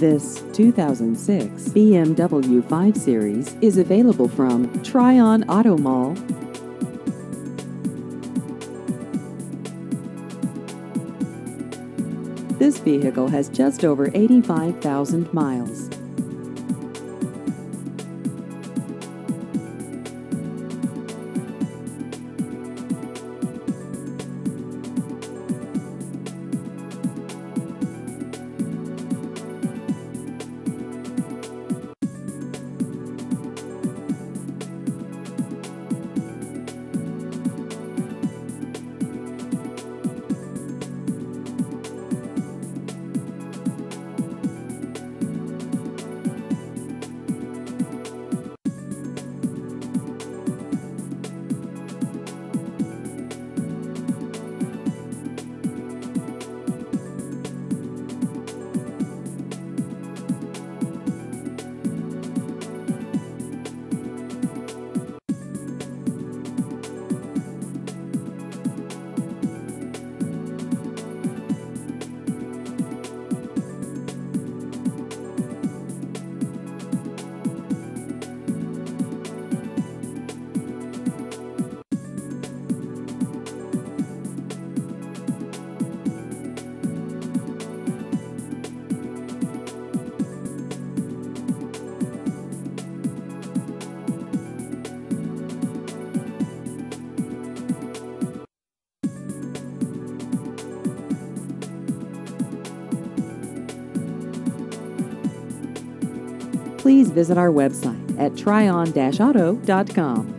This 2006 BMW 5 Series is available from Tryon Auto Mall. This vehicle has just over 85,000 miles. Please visit our website at tryon-auto.com.